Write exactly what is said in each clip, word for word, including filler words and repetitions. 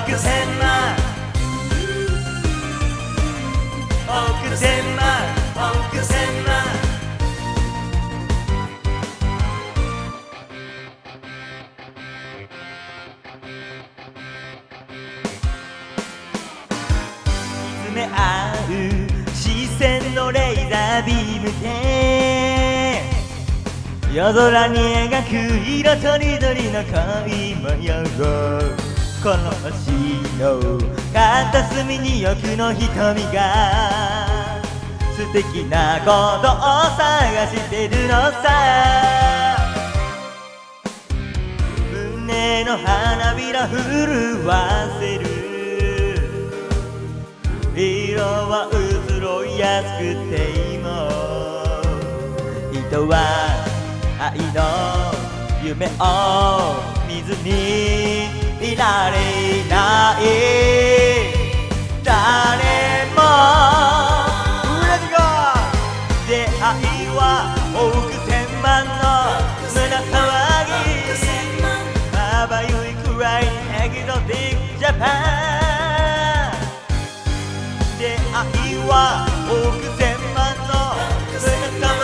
億千万億千万億千万見つめ合う視線のレーザービームで夜空に描く色とりどりの恋模様をこの星の片隅に奥の瞳が素敵なことを探してるのさ胸の花びら震わせる色は移ろいやすくても人は愛の夢を見ずにいられない誰も出会いは億千万の胸騒ぎまばゆいくらいエキゾティックジャパン出会いは億千万の胸騒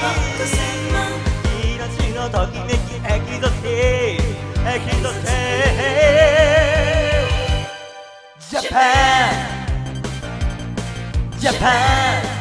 ぎ命のときめきエキゾティックエキゾティックジャパンジャパン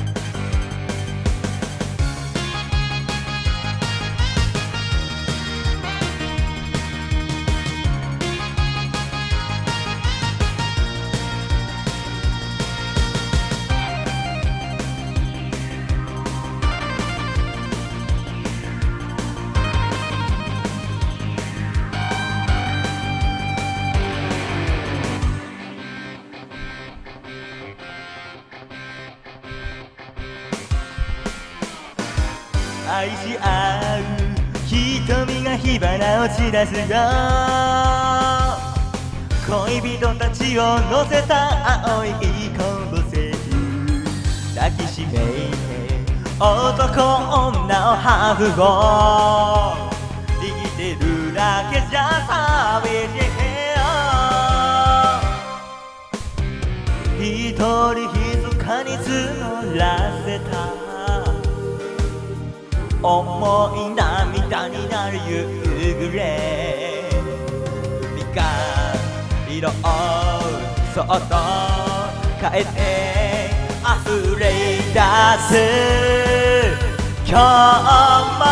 愛し合う瞳が火花を散らすよ恋人たちを乗せた青いコンボセーフ抱きしめて男女をハーフを生きてるだけじゃ寂しいよ一人ひそかに募らせた思い涙になる夕暮れ海が色をそっと変えて溢れ出す今日も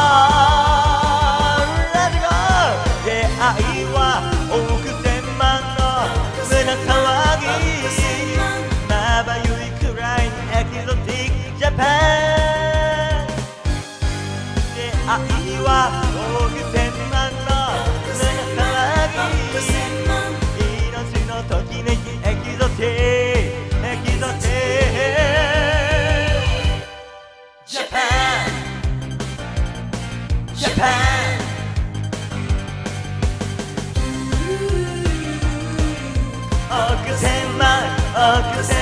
Let's go 出会いは億千万の胸騒ぎまばゆいくらいエキゾティックジャパン愛は億千万の胸騒ぎ命のときめきエキゾティックエキゾティックジャパンジャパン億千万億千